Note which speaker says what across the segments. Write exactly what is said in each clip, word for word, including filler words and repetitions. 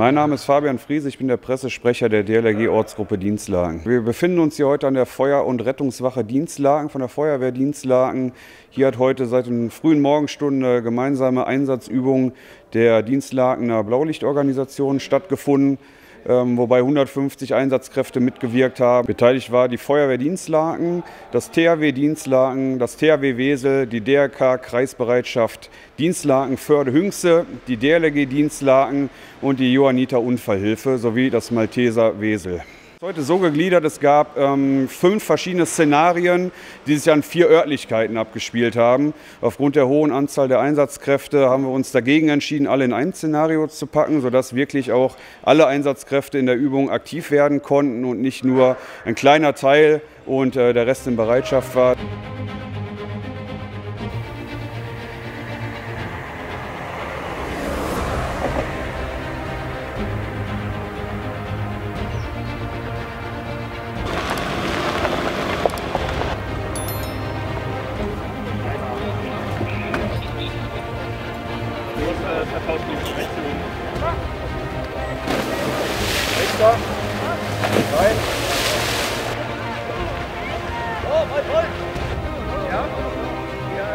Speaker 1: Mein Name ist Fabian Friese, ich bin der Pressesprecher der D L R G-Ortsgruppe Dinslaken. Wir befinden uns hier heute an der Feuer- und Rettungswache Dinslaken von der Feuerwehr Dinslaken. Hier hat heute seit den frühen Morgenstunden eine gemeinsame Einsatzübung der Dinslakener Blaulichtorganisation stattgefunden, ähm, wobei hundertfünfzig Einsatzkräfte mitgewirkt haben. Beteiligt war die Feuerwehr Dinslaken, das T H W Dinslaken, das T H W Wesel, die D R K Kreisbereitschaft Dinslaken Förde-Hünxe, die D L R G Dinslaken und die Johanniter Unfallhilfe sowie das Malteser Wesel. Heute so gegliedert, es gab ähm, fünf verschiedene Szenarien, die sich an vier Örtlichkeiten abgespielt haben. Aufgrund der hohen Anzahl der Einsatzkräfte haben wir uns dagegen entschieden, alle in ein Szenario zu packen, sodass wirklich auch alle Einsatzkräfte in der Übung aktiv werden konnten und nicht nur ein kleiner Teil und äh, der Rest in Bereitschaft war.
Speaker 2: Vertauscht die Wechselung.
Speaker 1: Rechter. Rein.
Speaker 2: Oh, voll, voll. Ja? Ja,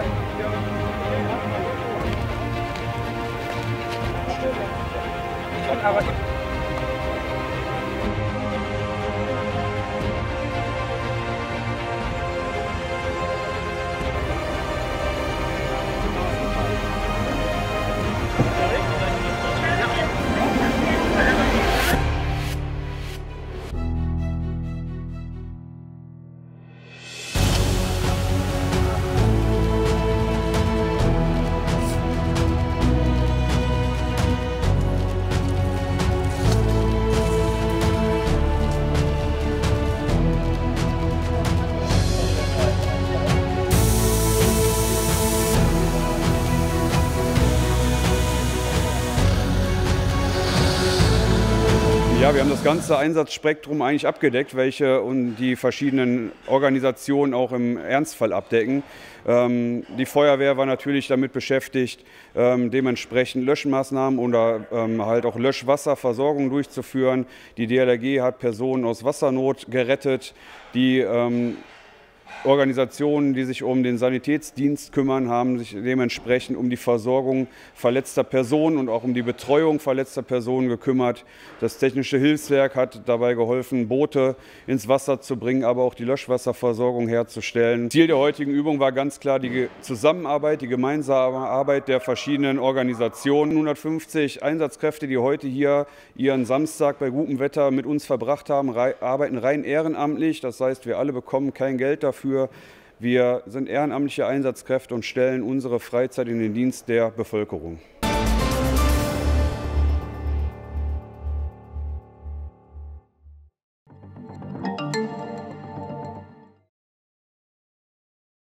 Speaker 2: ja. Schon, aber...
Speaker 1: Ja, wir haben das ganze Einsatzspektrum eigentlich abgedeckt, welche und die verschiedenen Organisationen auch im Ernstfall abdecken. Ähm, die Feuerwehr war natürlich damit beschäftigt, ähm, dementsprechend Löschmaßnahmen oder ähm, halt auch Löschwasserversorgung durchzuführen. Die D L R G hat Personen aus Wassernot gerettet, die ähm, Organisationen, die sich um den Sanitätsdienst kümmern, haben sich dementsprechend um die Versorgung verletzter Personen und auch um die Betreuung verletzter Personen gekümmert. Das Technische Hilfswerk hat dabei geholfen, Boote ins Wasser zu bringen, aber auch die Löschwasserversorgung herzustellen. Ziel der heutigen Übung war ganz klar die Zusammenarbeit, die gemeinsame Arbeit der verschiedenen Organisationen. hundertfünfzig Einsatzkräfte, die heute hier ihren Samstag bei gutem Wetter mit uns verbracht haben, arbeiten rein ehrenamtlich. Das heißt, wir alle bekommen kein Geld dafür. Wir sind ehrenamtliche Einsatzkräfte und stellen unsere Freizeit in den Dienst der Bevölkerung.